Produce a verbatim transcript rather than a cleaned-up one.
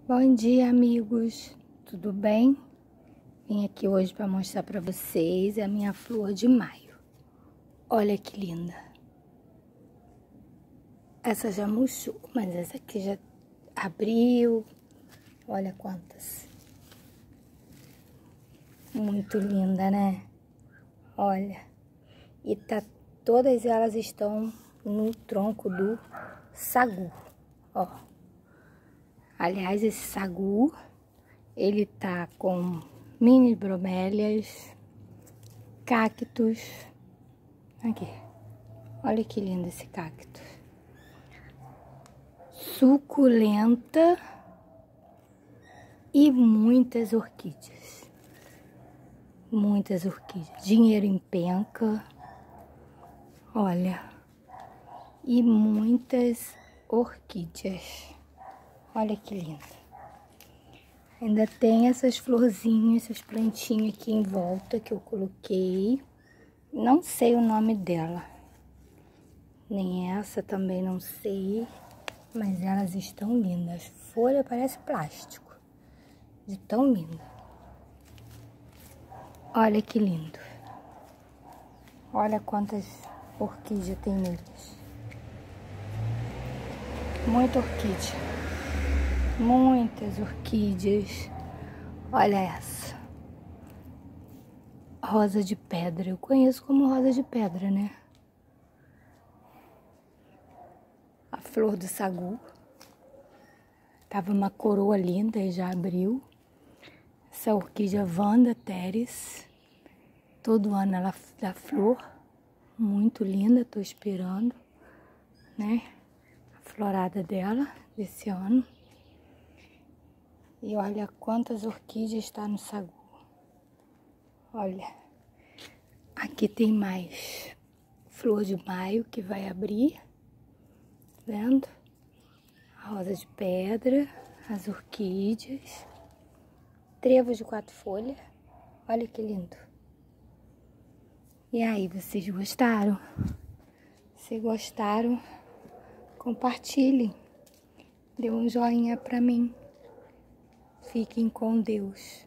Bom dia, amigos, tudo bem? Vim aqui hoje para mostrar para vocês a minha flor de maio. Olha que linda. Essa já murchou, mas essa aqui já abriu. Olha quantas. Muito linda, né? Olha. E tá, todas elas estão no tronco do sagu, ó. Aliás, esse sagu, ele tá com mini bromélias, cactos. Aqui, olha que lindo esse cacto. Suculenta e muitas orquídeas. Muitas orquídeas. Dinheiro em penca. Olha. E muitas orquídeas. Olha que linda. Ainda tem essas florzinhas, essas plantinhas aqui em volta que eu coloquei. Não sei o nome dela. Nem essa também não sei. Mas elas estão lindas. A folha parece plástico. De tão linda. Olha que lindo. Olha quantas orquídeas tem neles. Muita orquídea. Muitas orquídeas. Olha essa. Rosa de pedra. Eu conheço como rosa de pedra, né? A flor do sagu. Tava uma coroa linda e já abriu. Essa orquídea Vanda Teres. Todo ano ela dá flor. Muito linda. Tô esperando, né? A florada dela desse ano. E olha quantas orquídeas está no sagu. Olha. Aqui tem mais flor de maio que vai abrir. Vendo? A rosa de pedra. As orquídeas. Trevo de quatro folhas. Olha que lindo. E aí, vocês gostaram? Se gostaram, compartilhem. Dê um joinha pra mim. Fiquem com Deus.